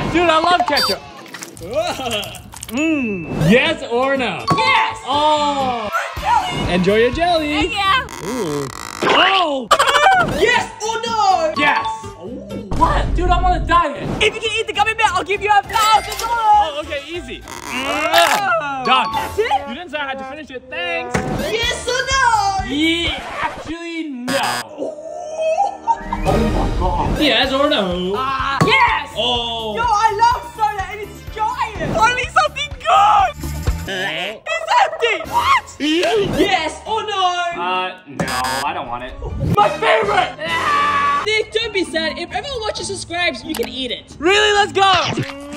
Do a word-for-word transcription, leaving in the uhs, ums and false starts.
Dude, I love ketchup. Mmm. Yes or no? Yes! Oh! Enjoy your jelly. Yeah. Ooh. Oh! Yes or no? Yes! Ooh. What? Dude, I'm on a diet. If you can eat the gummy bear, I'll give you a thousand dollars. Oh, okay, easy. Oh. Done. That's it? You didn't say I had to finish it. Thanks. Yes or no? Yeah, actually, no. Oh my god. Yes or no? Uh, yes! Oh. Yo, I love soda and it's giant. Finally something good. It's empty. What? Yes or no? Uh, no, I don't want it. My favorite. Nick, don't be sad. If everyone watches subscribes, you can eat it. Really? Let's go.